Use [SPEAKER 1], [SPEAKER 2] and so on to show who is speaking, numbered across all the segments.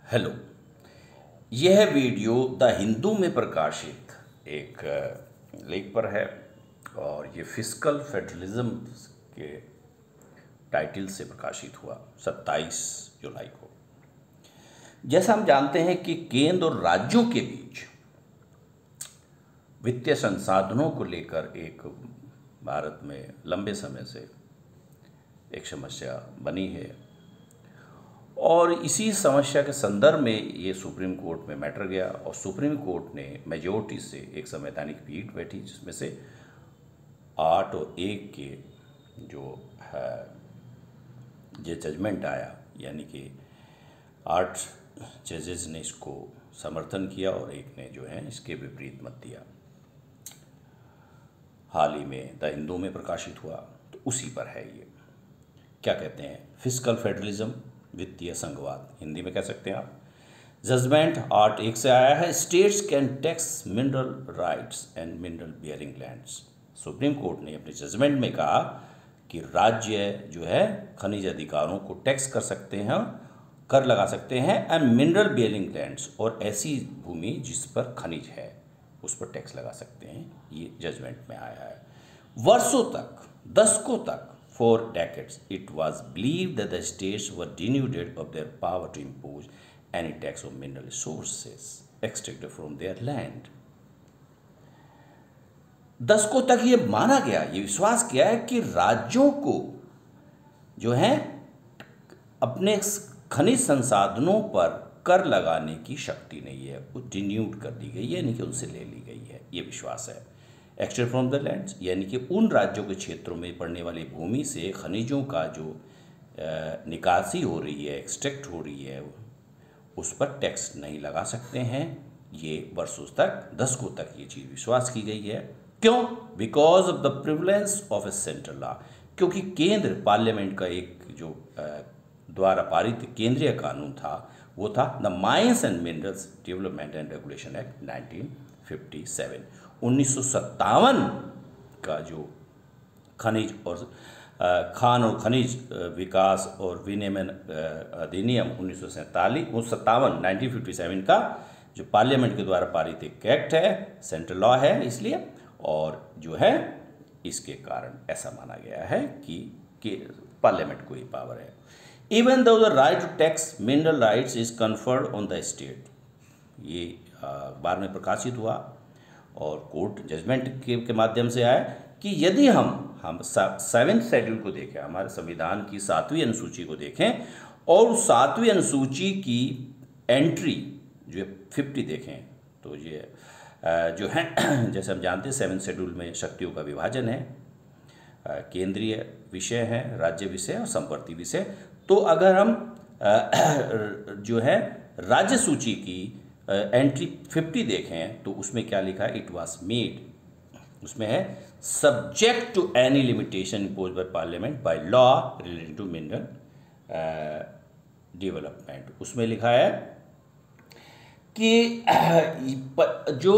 [SPEAKER 1] Hello. यह video the Hindu में प्रकाशित एक लेख पर है और ये फिस्कल फेडरलिज्म के टाइटल से प्रकाशित हुआ 27 जुलाई को। जैसा हम जानते हैं कि केंद्र और राज्यों के बीच वित्तीय संसाधनों को लेकर एक भारत में लंबे समय से एक समस्या बनी है और इसी समस्या के संदर्भ में ये सुप्रीम कोर्ट में मैटर गया और सुप्रीम कोर्ट ने मेजॉरिटी से एक संवैधानिक पीठ बैठी जिसमें से 8 और 1 के जो है ये जजमेंट आया, यानी कि 8 जजेस ने इसको समर्थन किया और एक ने जो है इसके विपरीत मत दिया। हाल ही में द हिंदू में प्रकाशित हुआ तो उसी पर है। ये क्या कहते हैं, फिस्कल फेडरलिज्म, वित्तीय संघवाद, हिंदी में कह सकते हैं आप। जजमेंट 8(1) से आया है। States can tax mineral rights and mineral bearing lands. Supreme Court ने अपने जजमेंट में कहा कि राज्य जो है खनिज अधिकारों को टैक्स कर सकते हैं, कर लगा सकते हैं, एंड मिनरल बियरिंग लैंड्स, और ऐसी भूमि जिस पर खनिज है उस पर टैक्स लगा सकते हैं। ये जजमेंट में आया है। वर्षों तक, दशकों तक, for decades, it was believed that the states were denuded of their power to impose any tax on mineral resources extracted from their land. दशकों तक ये माना गया, ये विश्वास किया है कि राज्यों को जो है अपने खनिज संसाधनों पर कर लगाने की शक्ति नहीं है, वो डिन्यूड कर दी गई है, यानी कि उनसे ले ली गई है, ये विश्वास है। एक्सट्रैक्ट फ्रॉम द लैंड्स, यानी कि उन राज्यों के क्षेत्रों में पड़ने वाली भूमि से खनिजों का जो निकासी हो रही है, एक्सट्रैक्ट हो रही है, उस पर टैक्स नहीं लगा सकते हैं। ये वर्षों तक, दशकों तक ये चीज़ विश्वास की गई है। क्यों? Because of the prevalence of a central law, क्योंकि केंद्र पार्लियामेंट का एक जो द्वारा पारित केंद्रीय कानून था वो था the Mines and Minerals Development and Regulation Act 1957। 1957 का जो खनिज और खान और खनिज विकास और विनियमन अधिनियम 1957 का जो पार्लियामेंट के द्वारा पारित एक एक्ट है, सेंट्रल लॉ है इसलिए, और जो है इसके कारण ऐसा माना गया है कि पार्लियामेंट को ही पावर है। Even though the right to tax mineral rights is conferred on the state, ये बाद में प्रकाशित हुआ और कोर्ट जजमेंट के माध्यम से आया कि यदि हम 7th शेड्यूल को देखें, हमारे संविधान की 7वीं अनुसूची को देखें और उस 7वीं अनुसूची की एंट्री जो 50 देखें तो ये जो है जैसे हम जानते हैं 7th शेड्यूल में शक्तियों का विभाजन है, केंद्रीय विषय है, राज्य विषय और संप्रति विषय। तो अगर हम जो है राज्य सूची की एंट्री 50 देखें तो उसमें क्या लिखा है, इट वाज मेड, उसमें है subject to any limitation impose by parliament by law relating to mineral development. उसमें लिखा है कि जो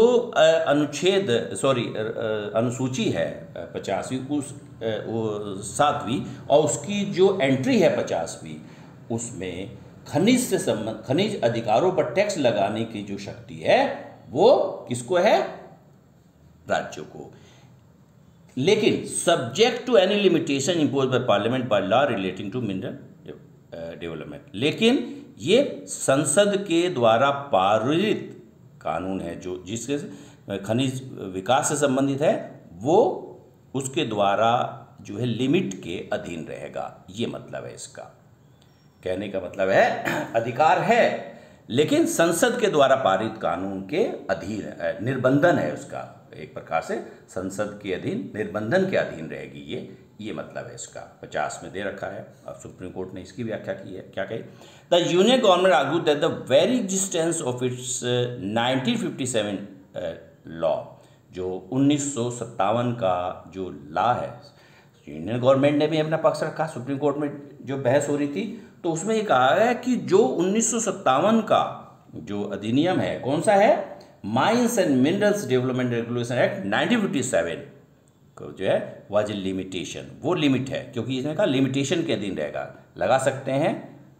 [SPEAKER 1] अनुसूची है 50वीं, उस 7वीं और उसकी जो एंट्री है 50वीं, उसमें खनिज अधिकारों पर टैक्स लगाने की जो शक्ति है वो किसको है, राज्यों को। लेकिन subject to any limitation impose by parliament by law relating to mineral development, लेकिन ये संसद के द्वारा पारित कानून है जो जिसके खनिज विकास से संबंधित है, वो उसके द्वारा जो है लिमिट के अधीन रहेगा। ये मतलब है इसका, कहने का मतलब है अधिकार है लेकिन संसद के द्वारा पारित कानून के अधीन है, निर्बंधन है उसका, एक प्रकार से संसद के अधीन, निर्बंधन के अधीन रहेगी। ये मतलब है इसका। 50 में दे रखा है। अब सुप्रीम कोर्ट ने इसकी व्याख्या की है, क्या कही, the union government argue that the very existence of its 1957 law, जो 1957 का जो लॉ है, यूनियन गवर्नमेंट ने भी अपना पक्ष रखा। सुप्रीम कोर्ट में जो बहस हो रही थी तो उसमें ये कहा है कि जो 1957 का जो अधिनियम है, कौन सा है, Mines and Minerals Development Regulation Act 1957 को जो है वाज ए लिमिटेशन, वो लिमिट है, क्योंकि इसने कहा लिमिटेशन के अधीन रहेगा, लगा सकते हैं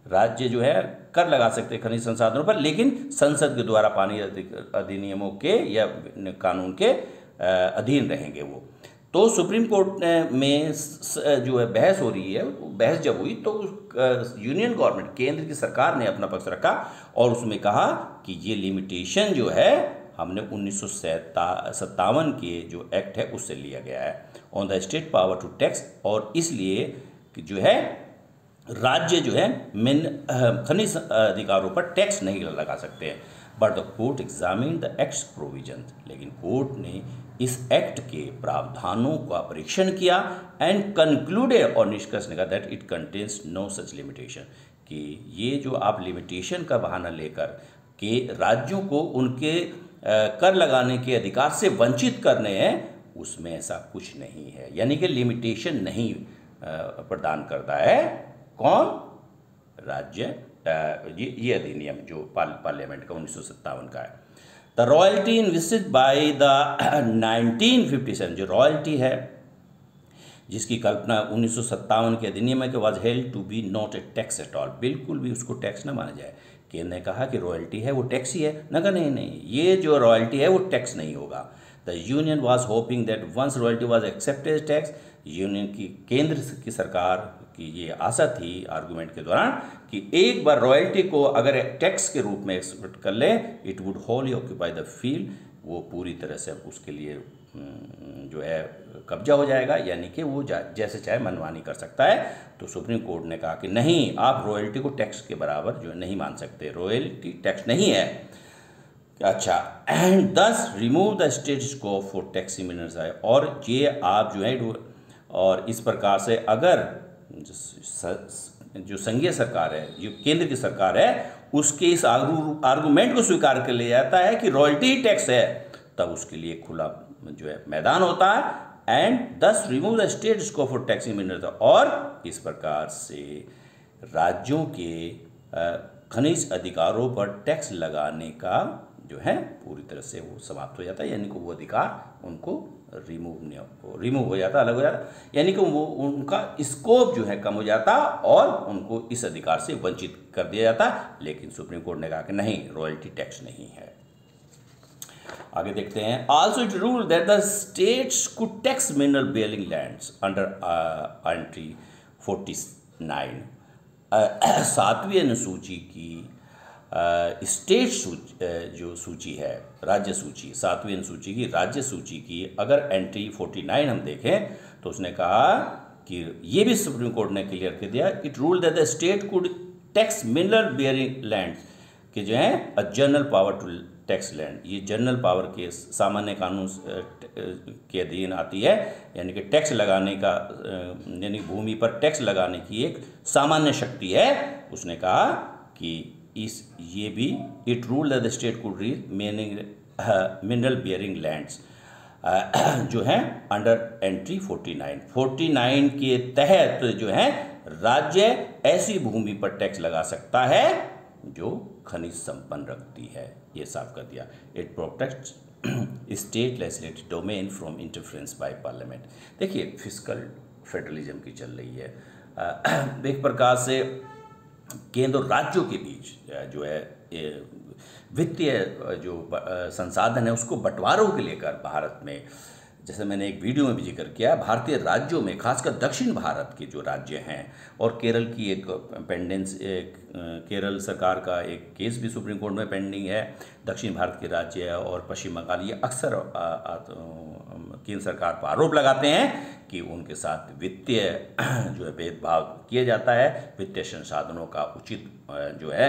[SPEAKER 1] राज्य जो है कर लगा सकते हैं खनिज संसाधनों पर, लेकिन संसद के द्वारा पानी अधिनियमों के या कानून के अधीन रहेंगे वो। तो सुप्रीम कोर्ट में जो है बहस हो रही है, बहस जब हुई तो यूनियन गवर्नमेंट, केंद्र की सरकार ने अपना पक्ष रखा और उसमें कहा कि ये लिमिटेशन जो है हमने 1957 के जो एक्ट है उससे लिया गया है on the state power to tax, और इसलिए कि जो है राज्य जो है खनिज अधिकारों पर टैक्स नहीं लगा सकते हैं। But the court examine the act's provision, लेकिन कोर्ट ने इस एक्ट के प्रावधानों का परीक्षण किया एंड कंक्लूडेड, और निष्कर्ष निकाला that it contains no such limitation, कि ये जो आप लिमिटेशन का बहाना लेकर के राज्यों को उनके कर लगाने के अधिकार से वंचित करने हैं, उसमें ऐसा कुछ नहीं है। यानी कि लिमिटेशन नहीं प्रदान करता है कौन? राज्य। ये अधिनियम जो पार्लियामेंट का 1957 का है। The royalty invested by the 1957, जो रॉयल्टी है जिसकी कल्पना 1957 के अधिनियम में was held to be not a tax at all, बिल्कुल भी उसको टैक्स ना माना जाए। केंद्र ने कहा कि रॉयल्टी है वो टैक्स ही है, ना कहा नहीं, ये जो रॉयल्टी है वो टैक्स नहीं होगा। The union was hoping that once royalty was accepted as tax, union की केंद्र की सरकार की ये आशा थी आर्गूमेंट के दौरान कि एक बार रॉयल्टी को अगर टैक्स के रूप में एक्सेप्ट कर ले, it would wholly occupy the field, वो पूरी तरह से उसके लिए जो है कब्जा हो जाएगा, यानी कि वो जैसे चाहे मनमानी कर सकता है। तो सुप्रीम कोर्ट ने कहा कि नहीं, आप रॉयल्टी को टैक्स के बराबर जो नहीं मान सकते, रॉयल्टी टैक्स नहीं है। अच्छा, and thus remove the state scope for tax miners है, और ये आप जो है, और इस प्रकार से अगर जो संघीय सरकार है, जो केंद्र की सरकार है, उसके इस आर्गूमेंट को स्वीकार कर लिया जाता है कि रॉयल्टी टैक्स है, तब उसके लिए खुला जो है मैदान होता है। And thus remove the state scope for taxing minerals, और इस प्रकार से राज्यों के खनिज अधिकारों पर टैक्स लगाने का जो है पूरी तरह से वो समाप्त हो जाता है, यानी कि वो अधिकार उनको रिमूव हो जाता, अलग हो जाता, यानी कि वो उनका स्कोप जो है कम हो जाता और उनको इस अधिकार से वंचित कर दिया जाता। लेकिन सुप्रीम कोर्ट ने कहा कि नहीं, रॉयल्टी टैक्स नहीं है। आगे देखते हैं। Also it rule that the states could tax mineral bearing lands under entry 49, 7वीं अनुसूची की स्टेट जो सूची है, राज्य सूची, 7वीं अनुसूची की राज्य सूची की अगर एंट्री 49 हम देखें तो उसने कहा कि ये भी सुप्रीम कोर्ट ने क्लियर कर दिया, it rule that the state could tax mineral bearing land, कि जो है a general power to tax land, ये जनरल पावर के सामान्य कानून के अधीन आती है, यानी कि टैक्स लगाने का, यानी भूमि पर टैक्स लगाने की एक सामान्य शक्ति है। उसने कहा कि ये भी it rule that the state could reach mineral bearing lands जो है अंडर एंट्री 49 के तहत जो है राज्य ऐसी भूमि पर टैक्स लगा सकता है जो खनिज संपन्न रखती है, ये साफ कर दिया। It protects state legislative domain from interference by parliament. देखिए, फिस्कल फेडरलिज्म की चल रही है, एक प्रकार से केंद्र और राज्यों के बीच जो है वित्तीय जो संसाधन है उसको बंटवारों के लेकर भारत में, जैसे मैंने एक वीडियो में भी जिक्र किया, भारतीय राज्यों में खासकर दक्षिण भारत के जो राज्य हैं, और केरल की एक पेंडेंस, केरल सरकार का एक केस भी सुप्रीम कोर्ट में पेंडिंग है, दक्षिण भारत के राज्य और पश्चिम बंगाल, ये अक्सर केंद्र सरकार पर आरोप लगाते हैं कि उनके साथ वित्तीय जो है भेदभाव किया जाता है, वित्तीय संसाधनों का उचित जो है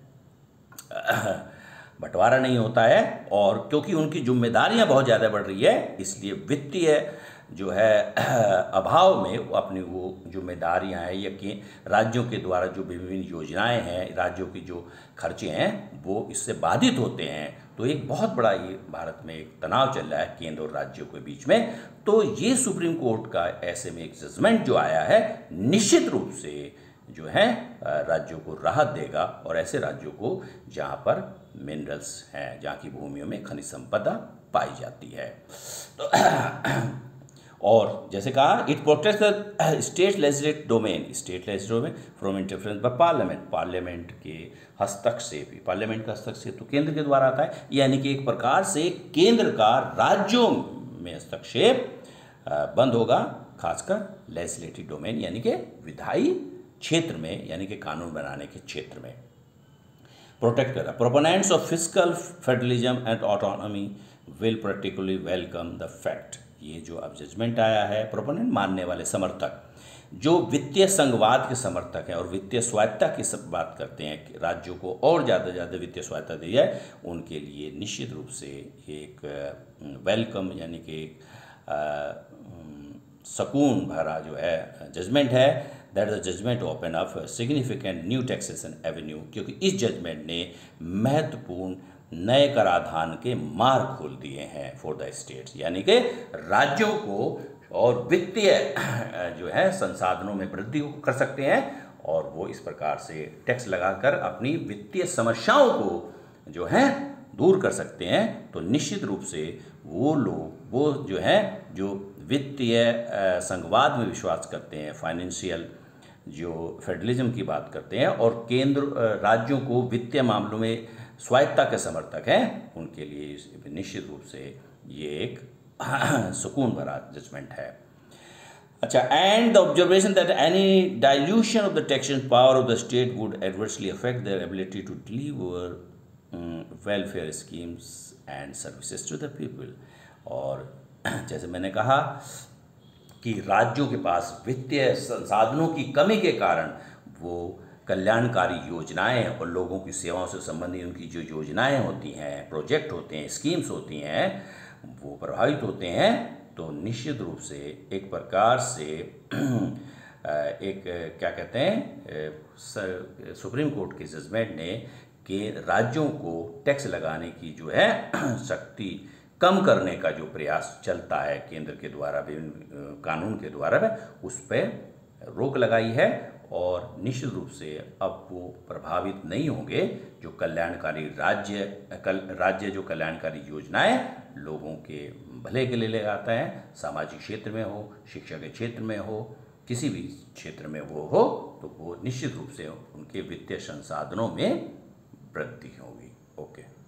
[SPEAKER 1] बंटवारा नहीं होता है, और क्योंकि उनकी जिम्मेदारियां बहुत ज़्यादा बढ़ रही है, इसलिए वित्तीय जो है अभाव में वो अपनी वो जिम्मेदारियां हैं, या कि राज्यों के द्वारा जो विभिन्न योजनाएं हैं, राज्यों की जो खर्चे हैं वो इससे बाधित होते हैं। तो एक बहुत बड़ा ये भारत में एक तनाव चल रहा है केंद्र और राज्यों के बीच में। तो ये सुप्रीम कोर्ट का ऐसे में एक जजमेंट जो आया है, निश्चित रूप से जो है राज्यों को राहत देगा, और ऐसे राज्यों को जहाँ पर मिनरल्स हैं, जहाँ की भूमियों में खनिज संपदा पाई जाती है। तो और जैसे कहा it protects the state legislative domain from interference by parliament, parliament के हस्तक्षेप, पार्लियामेंट का हस्तक्षेप तो केंद्र के द्वारा आता है, यानी कि एक प्रकार से केंद्र का राज्यों में हस्तक्षेप बंद होगा, खासकर लेजिस्लेटिव डोमेन यानी कि विधायी क्षेत्र में, यानी कि कानून बनाने के क्षेत्र में प्रोटेक्ट कर रहा। Proponents of fiscal federalism and autonomy will particularly welcome the fact, ये जो अब जजमेंट आया है, प्रोपोनेंट मानने वाले समर्थक जो वित्तीय संघवाद के समर्थक हैं और वित्तीय स्वायत्तता की सब बात करते हैं कि राज्यों को और ज़्यादा से ज़्यादा वित्तीय स्वायत्तता दी जाए, उनके लिए निश्चित रूप से एक वेलकम यानी कि एक सुकून भरा जो है जजमेंट है। That is the judgment open up significant new taxation avenue, क्योंकि इस जजमेंट ने महत्वपूर्ण नए कराधान के मार्ग खोल दिए हैं फॉर द स्टेट्स, यानी कि राज्यों को और वित्तीय जो है संसाधनों में वृद्धि कर सकते हैं और वो इस प्रकार से टैक्स लगाकर अपनी वित्तीय समस्याओं को जो है दूर कर सकते हैं। तो निश्चित रूप से वो लोग वो जो है जो वित्तीय संघवाद में विश्वास करते हैं, फाइनेंशियल जो फेडरलिज्म की बात करते हैं और केंद्र राज्यों को वित्तीय मामलों में स्वायत्तता के समर्थक हैं, उनके लिए निश्चित रूप से ये एक सुकून भरा जजमेंट है। अच्छा, and the observation that any dilution of the taxation power of the state would adversely affect their ability to deliver welfare schemes and services to the people. और जैसे मैंने कहा कि राज्यों के पास वित्तीय संसाधनों की कमी के कारण वो कल्याणकारी योजनाएं और लोगों की सेवाओं से संबंधित उनकी जो योजनाएं होती हैं, प्रोजेक्ट होते हैं, स्कीम्स होती हैं, वो प्रभावित होते हैं। तो निश्चित रूप से एक प्रकार से एक क्या कहते हैं सुप्रीम कोर्ट के जजमेंट ने कि राज्यों को टैक्स लगाने की जो है शक्ति कम करने का जो प्रयास चलता है केंद्र के द्वारा विभिन्न कानून के द्वारा उस पर रोक लगाई है और निश्चित रूप से अब वो प्रभावित नहीं होंगे। जो कल्याणकारी राज्य जो कल्याणकारी योजनाएं लोगों के भले के लिए लगाता है, सामाजिक क्षेत्र में हो, शिक्षा के क्षेत्र में हो, किसी भी क्षेत्र में वो हो, तो वो निश्चित रूप से उनके वित्तीय संसाधनों में वृद्धि होगी। ओके।